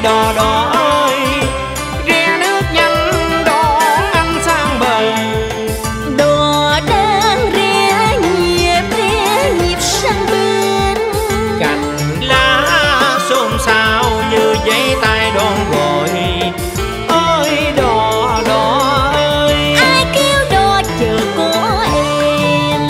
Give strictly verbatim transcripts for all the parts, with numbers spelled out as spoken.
đò đò ơi, ghe nước nhanh đón anh sang bờ. Đò đang rẽ nhịp rẽ nhịp sang bên, Cành lá xôn xao như giấy tay đón gọi. Ơi đò đò ơi, ai kêu đò chờ có em.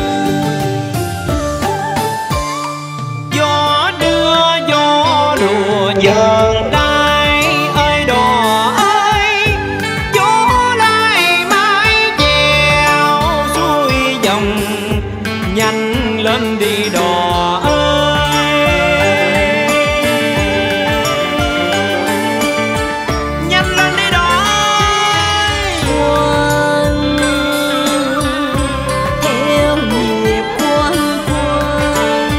Gió đưa gió đùa dần đai. Ơi đò ơi, gió lại mái chèo xuôi dòng. Nhanh lên đi đò ơi, nhanh lên đi đò ơi. Quân theo nhịp quân quân,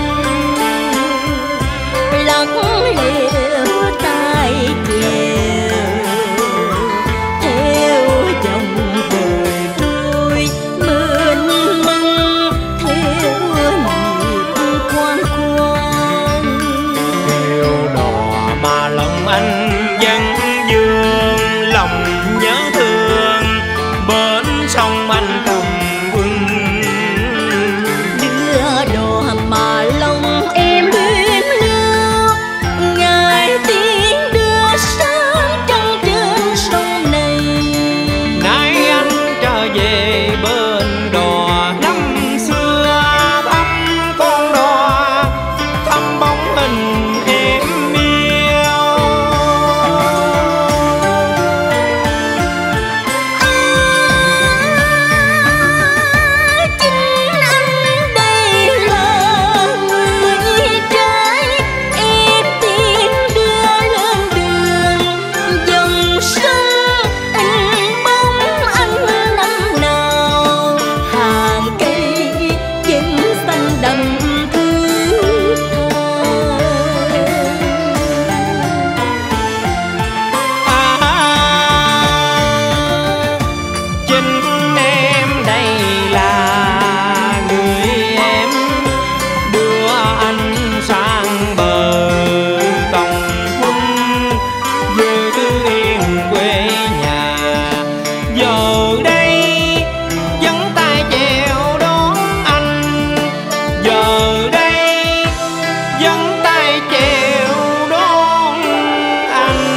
lắc lìa tay chèo theo dòng đời trôi mênh mông, theo nhịp quan quan. Kêu đò mà lòng anh vẫn vương, lòng nhớ thương bến sông anh cầm quân. Đưa đò mà lòng em luyến lưu, ngài tiếng đưa sáng trăng trên sông này. Nay anh trở về bên đò năm xưa, thăm con đò, thăm bóng hình em yêu. Chính anh đây là người trai, em tiếng đưa lên đường dòng sông. Anh bóng anh năm nào, hàng cây vẫn xanh đậm thước tha. À, chính em đây là người em đưa anh sang bờ Tòng Quân, giữ yên quê nhà. Giờ đây vẫn tay chèo đón anh, giờ đây vẫn tay chèo đón anh.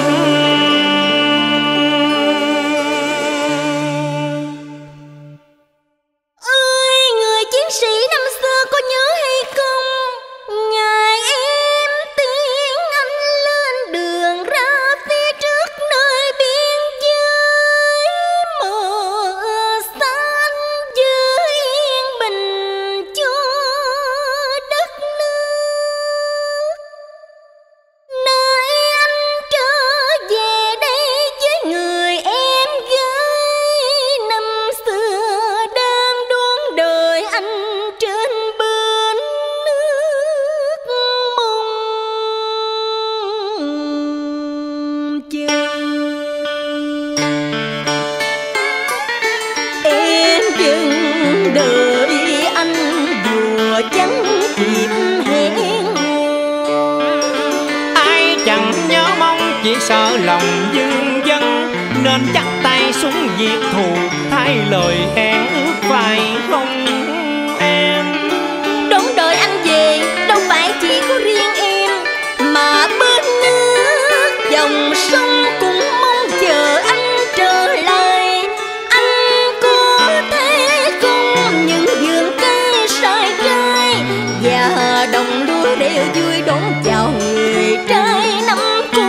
Ơi người chiến sĩ năm xưa có nhớ hay không? Ngày em tiến anh lên đường ra phía trước nơi biên giới, mưa xanh giữ yên bình cho đất nước. Nơi anh trở về đây với người em gái năm xưa đang đón đời anh trên bến nước mong chờ. Em dừng đợi anh vừa chẳng kịp hẹn hò. Ai chẳng nhớ mong chỉ sợ lòng dương dân, nên chắp tay xuống diệt thù thay lời hẹn ước phải không em? Đón đợi anh về đâu phải chỉ có riêng em, mà bên nước dòng sông cũng mong chờ anh trở lại. Anh có thấy không, những vườn cây sai trái và đồng lúa đều vui đón chào người trai năm cũ.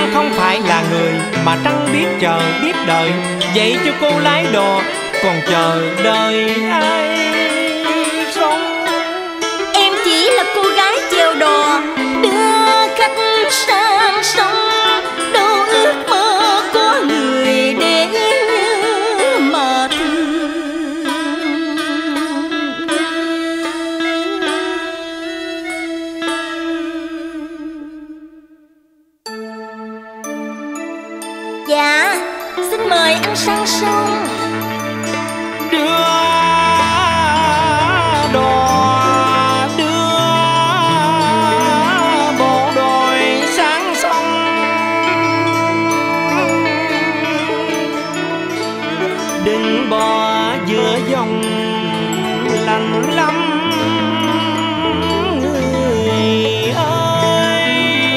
Trăng không phải là người mà Trăng biết chờ biết đợi. Vậy cho cô lái đò còn chờ đợi ai không? Em chỉ là cô gái chèo đò đưa khách sang sông, đâu ước mơ có người để nhớ mà thương. Dạ, xin mời anh sang sông. Đưa đò đưa bộ đồi sang sông, đừng bỏ giữa dòng lạnh lắm người ơi.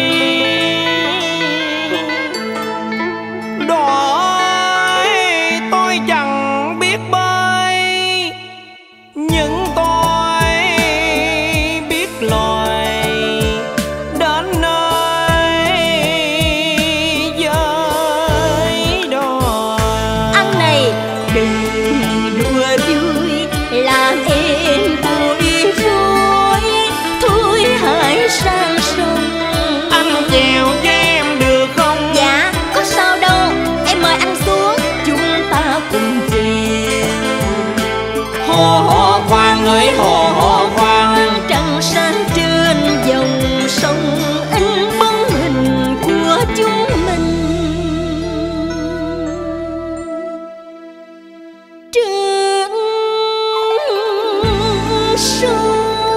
Đò tôi chẳng biết bơi, nhưng tôi biết lội đến nơi với đò. Anh này đừng đùa vui làm em bối rối, thôi hãy sang sông. Anh chèo cho em được không? Dạ có sao đâu, em mời anh xuống chúng ta cùng chèo. Hồ hồ khoan ơi hồ hồ khoan, Trăng sáng trên dòng sông in bóng hình của chúng mình trên sông.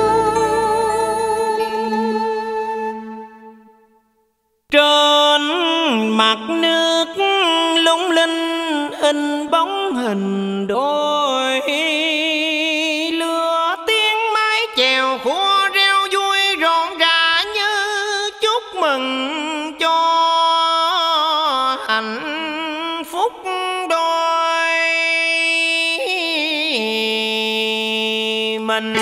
trên mặt nước lung linh in bóng hình đôi lứa. Tiếng mái chèo khua reo vui rộn rã như chúc mừng cho hạnh phúc đôi mình.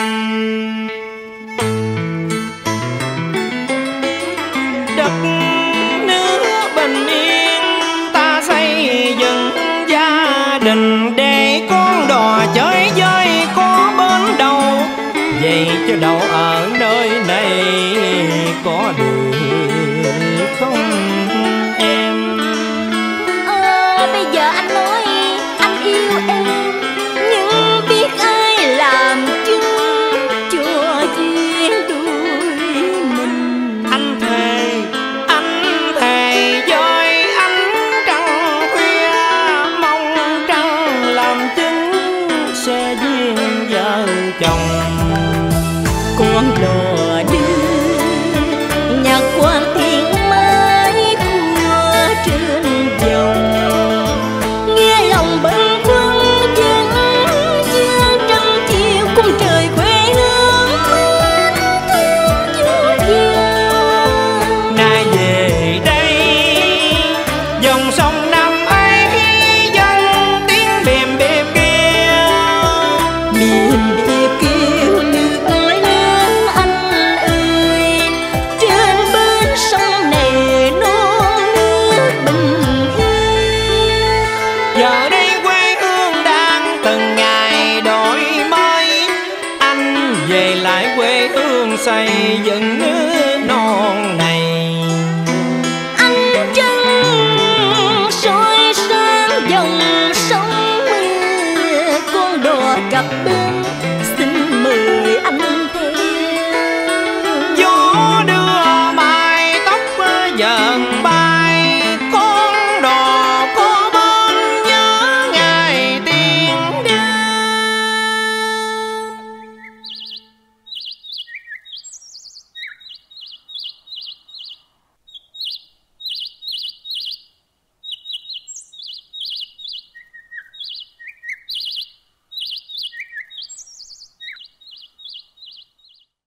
Đất nước bình yên ta xây dựng gia đình, để con đò chơi với có bên đầu. Vậy cho đậu ở nơi này có được không em? Ờ, bây giờ anh nói anh yêu em, nhưng biết ai làm chứng cho duyên đôi mình. Anh thề, anh thề với ánh trăng khuya, mong trăng làm chứng sẽ duyên vợ chồng. Con đò đưa nhạc quan tiếng mái khua trên dòng, nghe lòng bâng khuâng dân dương trăng chiều cung trời quê hương mến thương vô vàng. Nay về đây dòng sông năm ấy dân tiếng bìm bìm kêu, Miền đẹp kêu nước ơi lớn anh ơi, trên bên sông này non nước bình yên. giờ đây quê hương đang từng ngày đổi mới. Anh về lại quê hương xây dựng nước non này. Anh trăng soi sáng dòng sông mưa, con đò cập bên